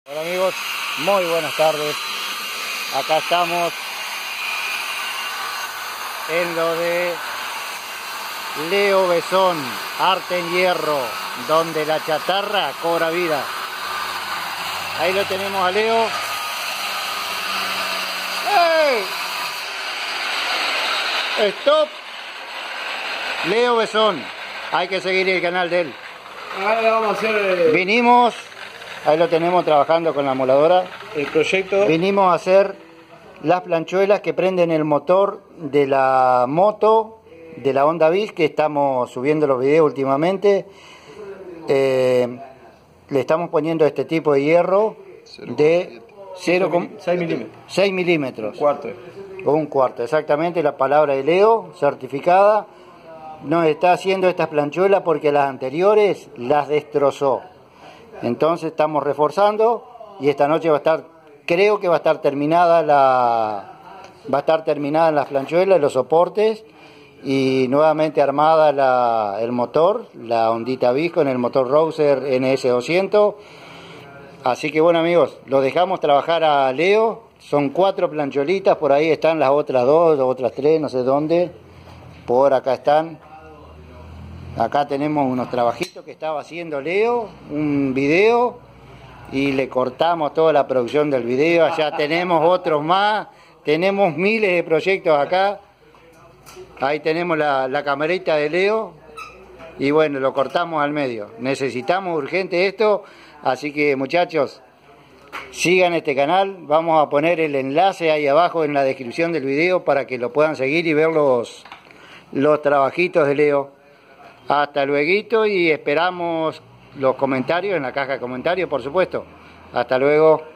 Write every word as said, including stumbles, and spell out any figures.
Hola amigos, muy buenas tardes. Acá estamos en lo de Leo Besón, arte en hierro, donde la chatarra cobra vida. Ahí lo tenemos a Leo. ¡Hey! ¡Stop! Leo Besón, hay que seguir el canal de él. Ahora vamos a hacer eh, Vinimos, ahí lo tenemos trabajando con la moladora. el proyecto. Vinimos a hacer las planchuelas que prenden el motor de la moto de la Honda Bis, que estamos subiendo los videos últimamente. Eh, le estamos poniendo este tipo de hierro de seis milímetros. Un cuarto. O un cuarto, exactamente, la palabra de Leo, certificada. Nos está haciendo estas planchuelas porque las anteriores las destrozó. Entonces estamos reforzando y esta noche va a estar, creo que va a estar terminada la, va a estar terminada las planchuelas, los soportes y nuevamente armada la, el motor, la Hondita Bis con el motor Rouser N S doscientos. Así que bueno amigos, lo dejamos trabajar a Leo. Son cuatro plancholitas, por ahí están las otras dos, las otras tres, no sé dónde. Por acá están. Acá tenemos unos trabajitos que estaba haciendo Leo, un video, y le cortamos toda la producción del video. Allá tenemos otros más, tenemos miles de proyectos acá. Ahí tenemos la, la camarita de Leo, y bueno, lo cortamos al medio. Necesitamos urgente esto, así que muchachos, sigan este canal. Vamos a poner el enlace ahí abajo en la descripción del video para que lo puedan seguir y ver los, los trabajitos de Leo. Hasta luego y esperamos los comentarios en la caja de comentarios, por supuesto. Hasta luego.